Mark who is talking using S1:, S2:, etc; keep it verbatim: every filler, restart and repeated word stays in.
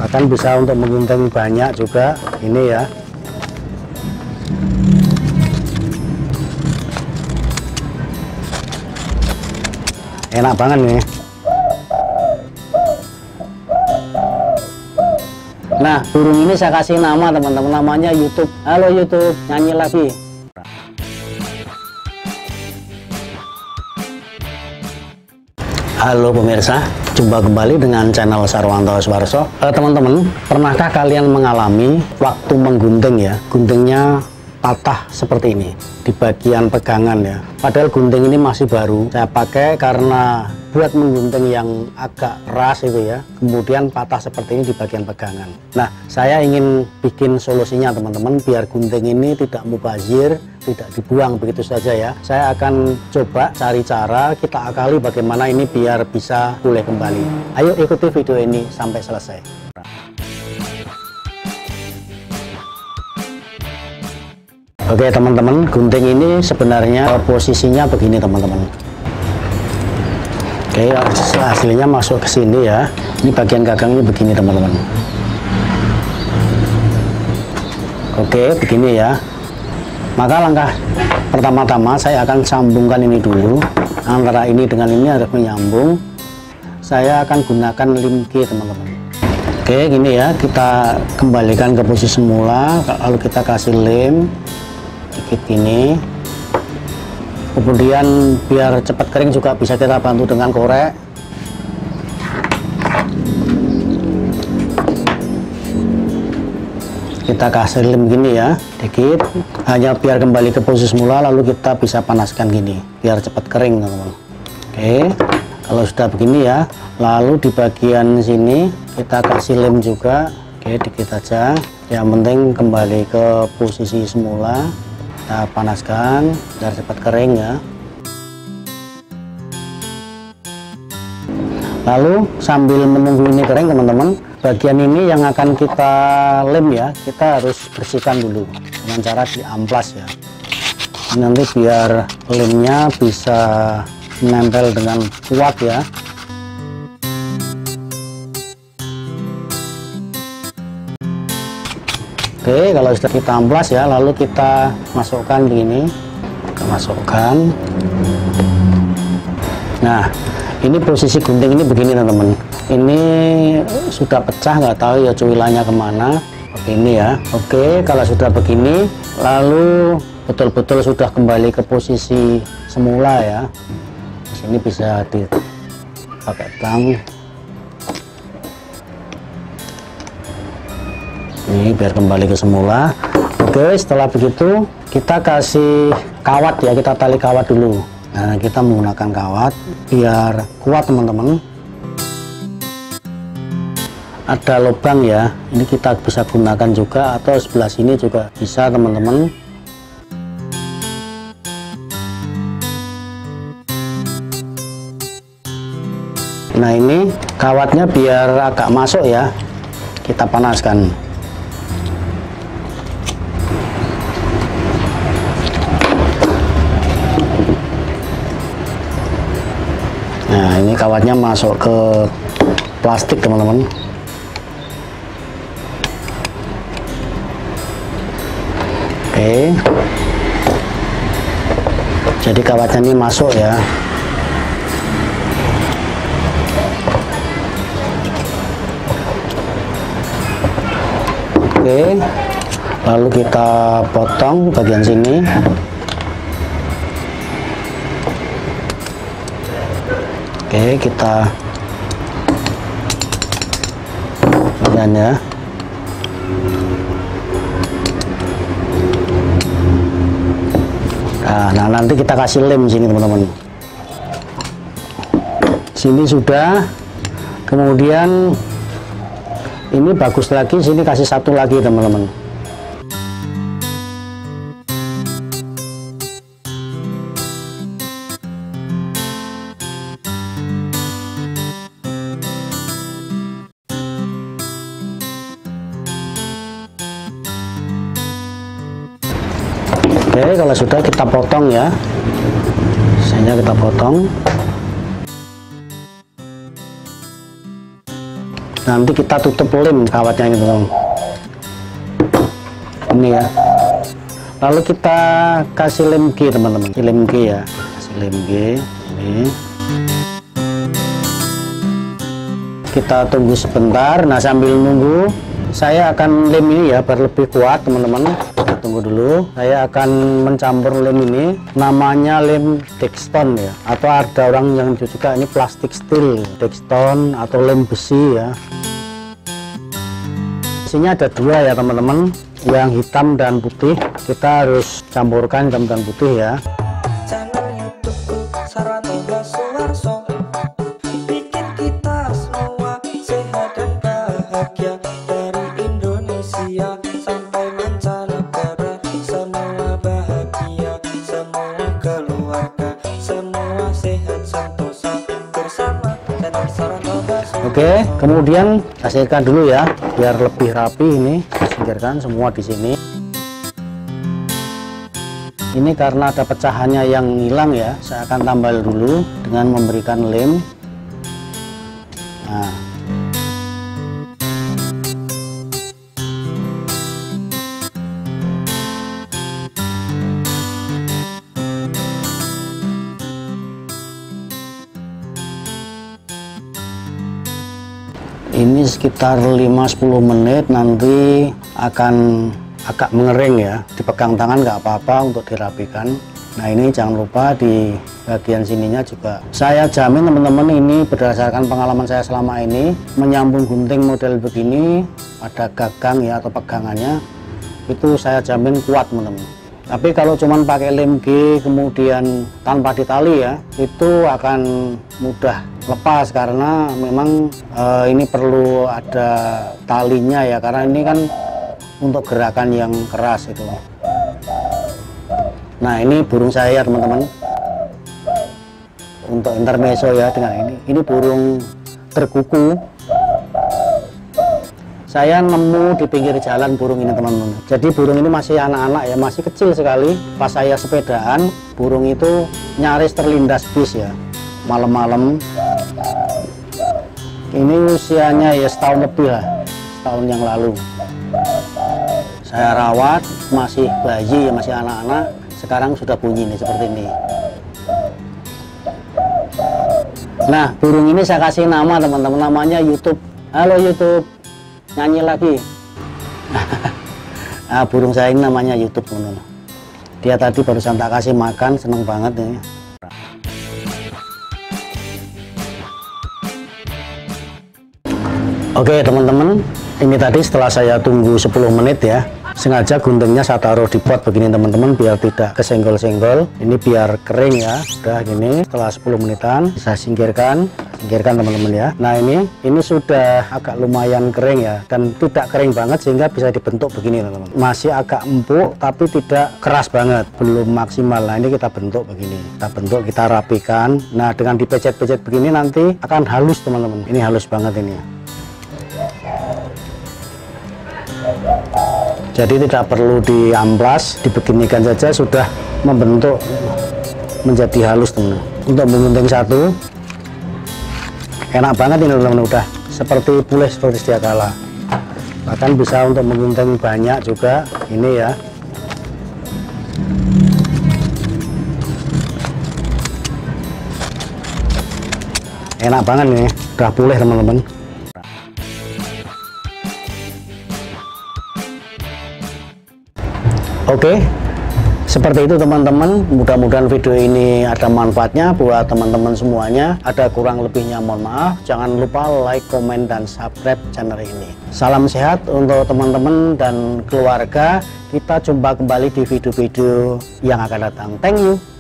S1: bahkan bisa untuk menggunting banyak juga ini ya. Enak banget nih. Nah, burung ini saya kasih nama teman-teman, namanya YouTube. Halo YouTube, nyanyi lagi. Halo pemirsa, jumpa kembali dengan channel Sarwanto Suwarso. Eh, teman-teman, pernahkah kalian mengalami waktu menggunting ya, guntingnya patah seperti ini di bagian pegangan ya, padahal gunting ini masih baru saya pakai karena buat menggunting yang agak keras itu ya, kemudian patah seperti ini di bagian pegangan. Nah, saya ingin bikin solusinya teman-teman, biar gunting ini tidak mubazir, tidak dibuang begitu saja ya. Saya akan coba cari cara, kita akali bagaimana ini biar bisa pulih kembali. Ayo ikuti video ini sampai selesai. Oke teman-teman, gunting ini sebenarnya posisinya begini teman-teman. Oke, hasilnya masuk ke sini ya. Ini bagian gagangnya begini teman-teman. Oke, begini ya. Maka langkah pertama-tama saya akan sambungkan ini dulu. Antara ini dengan ini harus menyambung. Saya akan gunakan lem key teman-teman. Oke, gini ya. Kita kembalikan ke posisi semula. Lalu kita kasih lem dikit gini, kemudian biar cepat kering juga bisa kita bantu dengan korek. Kita kasih lem gini ya, dikit, hanya biar kembali ke posisi semula, lalu kita bisa panaskan gini biar cepat kering teman-teman. Oke, kalau sudah begini ya, lalu di bagian sini kita kasih lem juga. Oke, dikit aja, yang penting kembali ke posisi semula. Kita panaskan biar cepat kering ya. Lalu sambil menunggu ini kering teman-teman, bagian ini yang akan kita lem ya, kita harus bersihkan dulu dengan cara diamplas ya. Nanti biar lemnya bisa menempel dengan kuat ya. Oke, kalau sudah kita amplas ya, lalu kita masukkan begini, kita masukkan. Nah, ini posisi gunting ini begini teman-teman. Ini sudah pecah, nggak tahu ya cuilannya kemana. Begini ya. Oke, kalau sudah begini, lalu betul-betul sudah kembali ke posisi semula ya. Sini bisa dipakai tang. Ini biar kembali ke semula. Oke, setelah begitu kita kasih kawat ya, kita tali kawat dulu. Nah, kita menggunakan kawat biar kuat teman-teman. Ada lubang ya, ini kita bisa gunakan juga, atau sebelah sini juga bisa teman-teman. Nah, ini kawatnya biar agak masuk ya, kita panaskan. Nah, ini kawatnya masuk ke plastik teman-teman. Oke, jadi kawatnya ini masuk ya. Oke, lalu kita potong bagian sini. Oke, kita dan ya. Nah, nah nanti kita kasih lem sini teman-teman. Sini sudah. Kemudian ini bagus lagi, sini kasih satu lagi teman-teman. Oke, kalau sudah kita potong ya, sisanya kita potong. Nanti kita tutup lem kawatnya ini teman-teman. Ini ya. Lalu kita kasih lem G teman-teman, lem G ya, kasih lem G ini. Kita tunggu sebentar. Nah, sambil nunggu saya akan lem ini ya biar lebih kuat teman-teman. Kita tunggu dulu. Saya akan mencampur lem ini, namanya lem Dextone ya, atau ada orang yang juga ini plastik steel, Dextone atau lem besi ya. Isinya ada dua ya teman-teman, yang hitam dan putih. Kita harus campurkan hitam dan putih ya.
S2: Channel YouTubeku Sarwanto Suwarso, bikin kita semua sehat dan bahagia, dari Indonesia sampai mancanegara. Semua bahagia, semua keluarga, semua sehat sentosa bersama channel Sarwanto.
S1: Oke, kemudian kasihkan dulu ya biar lebih rapi. Ini singkirkan semua di sini. Ini karena ada pecahannya yang hilang ya, saya akan tambal dulu dengan memberikan lem. Nah, ini sekitar lima sampai sepuluh menit nanti akan agak mengering ya, dipegang tangan nggak apa-apa untuk dirapikan. Nah, ini jangan lupa di bagian sininya juga. Saya jamin teman-teman, ini berdasarkan pengalaman saya selama ini menyambung gunting model begini, ada gagang ya atau pegangannya, itu saya jamin kuat teman-teman. Tapi kalau cuman pakai lem G kemudian tanpa ditali ya, itu akan mudah lepas karena memang eh, ini perlu ada talinya ya, karena ini kan untuk gerakan yang keras itu. Nah, ini burung saya teman-teman, untuk intermezzo ya dengan ini. Ini burung terkuku. Saya nemu di pinggir jalan burung ini teman-teman. Jadi burung ini masih anak-anak ya, masih kecil sekali. Pas saya sepedaan, burung itu nyaris terlindas bis ya, malam-malam. Ini usianya ya setahun lebih lah, setahun yang lalu. Saya rawat, masih bayi ya, masih anak-anak. Sekarang sudah bunyi nih seperti ini. Nah, burung ini saya kasih nama teman-teman, namanya YouTube. Halo YouTube, nyanyi lagi. Nah, burung saya ini namanya YouTube teman-teman. Dia tadi barusan tak kasih makan, seneng banget nih. Oke teman-teman, ini tadi setelah saya tunggu sepuluh menit ya, sengaja guntingnya saya taruh di pot begini teman-teman biar tidak kesenggol-senggol. Ini biar kering ya. Udah gini, setelah sepuluh menitan saya singkirkan, singkirkan teman-teman ya. Nah, ini ini sudah agak lumayan kering ya, dan tidak kering banget sehingga bisa dibentuk begini teman-teman. Masih agak empuk tapi tidak keras banget, belum maksimal. Nah, ini kita bentuk begini, kita bentuk, kita rapikan. Nah, dengan dipecet-pecet begini nanti akan halus teman-teman. Ini halus banget ini ya. Jadi tidak perlu diamplas, dibeginikan saja sudah membentuk menjadi halus teman-teman. Untuk menggunting satu enak banget ini teman-teman, udah seperti pulih seperti sedia kala. Bahkan bisa untuk menggunting banyak juga ini ya. Enak banget nih, udah pulih teman-teman. Oke, seperti itu teman-teman. Mudah-mudahan video ini ada manfaatnya buat teman-teman semuanya. Ada kurang lebihnya mohon maaf. Jangan lupa like, komen, dan subscribe channel ini. Salam sehat untuk teman-teman dan keluarga. Kita jumpa kembali di video-video yang akan datang. Thank you.